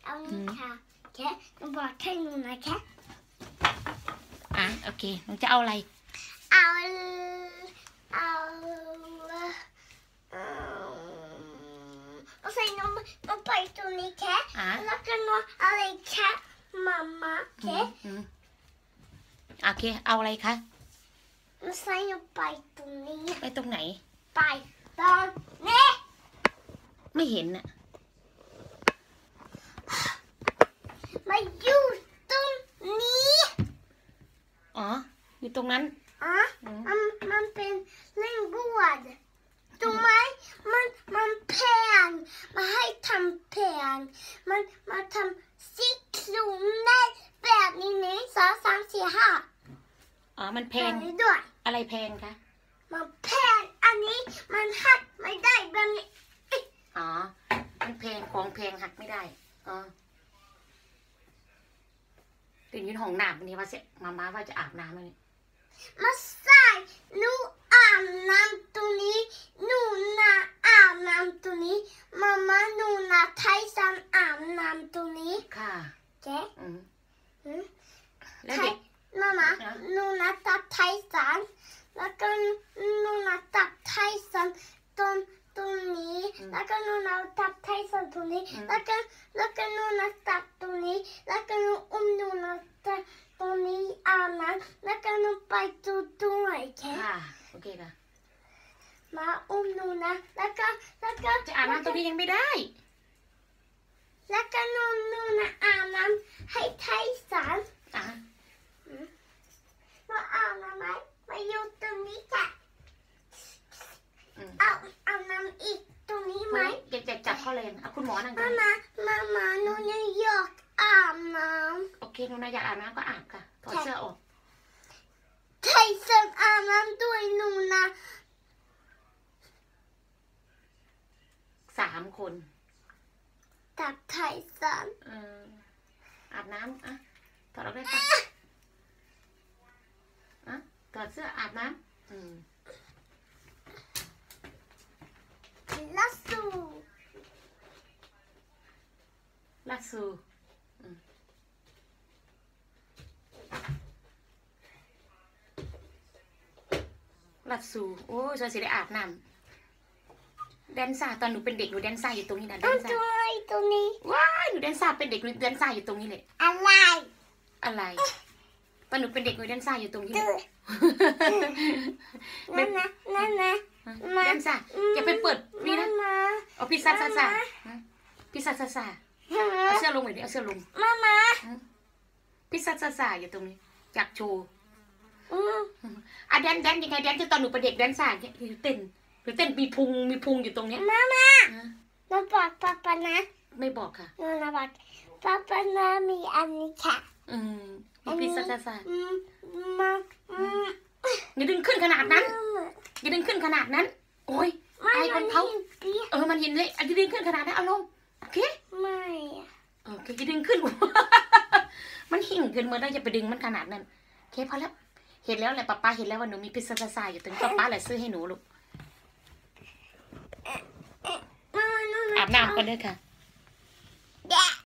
เอานี่ค่ะแค่บอกให้หนูนะแค่โอเคหนูจะเอาอะไรเอาใส่นมไปตรงนี้แค่แล้วก็นอนอะไรแค่มาแค่โอเคเอาอะไรคะใส่นมไปตรงนี้ไปตรงไหนไปตรงนี้ไม่เห็นน่ะมาอยู่ตรงนี้อยู่ตรงนั้นมันเป็นเล่นบวชถูกไหมมันแพงมาให้ทำแพงมันมาทำซิกซูมได้แบบนี้1 2 3 4 5 มันแพงด้วยอะไรแพงคะมันแพงอันนี้มันหักไม่ได้แบบนี้มันแพงของแพงหักไม่ได้ตื่นยืนห้องน้ำวันนี้ว่าเสร็จมาว่าจะอาบน้ำเลยมาใส่หนูอาบน้ำตรงนี้หนูนาอาบน้ำตรงนี้มาหนูนาไทสันอาบน้ำตรงนี้ค่ะเจ๊แล้วเด็กมาหนูนาตับไทสันแล้วก็หนูนาตับไทสันตรงนี้แล้วก็หนูนาตับไทสันตรงนี้แล้วก็หนูนาตับตรงนี้แล้วก็หนูหนูนาตับตรงนี้อาบน้ำแล้วก็หนูไปด้วยแค่โอเคค่ะมาหนูนะแล้วก็จะอาบน้ำตรงนี้ยังไม่ได้แล้วก็หนูนะอาบน้ำให้ไทสันมาอาบน้ำไหมมาอยู่ตรงนี้จ้ะเอาน้ำอีกตรงนี้ไหมเด็กจับเข้าเลยคุณหมอนั่งกันมาหนูอยากอาบน้ำโอเคหนูอยากอาบน้ำก็อาบค่ะถอดเสื้อออกไทสันอาบน้ำด้วยหนูนะ 3 คนกับไทสันอาบน้ำถอดออกได้ค่ะถอดเสื้ออาบน้ำลัสซูโอ้ยฉันสิได้อาบน้ำแดนซ่าตอนหนูเป็นเด็กหนูแดนซ่าอยู่ตรงนี้นะแดนซ่าตรงนี้ว้ายหนูแดนซ่าเป็นเด็กหนูแดนซ่าอยู่ตรงนี้เลยอะไรตอนหนูเป็นเด็กหนูแดนซ่าอยู่ตรงนี้เลยนั่นนะแดนซ่าอย่าไปเปิดนี่นะเอาพิซซ่าเอาเสื้อลงหน่อยดิเอาเสื้อลงมาพิซซ่าอยู่ตรงนี้อยากโชว์แดนยังไงแดนที่ตอนหนูเป็นเด็กแดนซ่าเนี่ยเต้นมีพุงอยู่ตรงนี้มาบอกป๊านะไม่บอกค่ะนะบอกป๊านะมีอันนี้ค่ะมีพิซซ่าอย่าดึงขึ้นขนาดนั้นโอ้ยไอ้คนเขามันเห็นเลยอย่าดึงขึ้นขนาดนั้นเอาลงโอเคไม่โอเคอย่าดึงขึ้นมันหิ่งเกินเมื่อได้จะไปดึงมันขนาดนั้นโอเคพอแล้วเห็นแล้วแหละป๊าเห็นแล้วว่าหนูมีพิซซ่าอยู่ตรงนี้ป๊าแหละซื้อให้หนูลูกอาบน้ำก่อนเลยค่ะ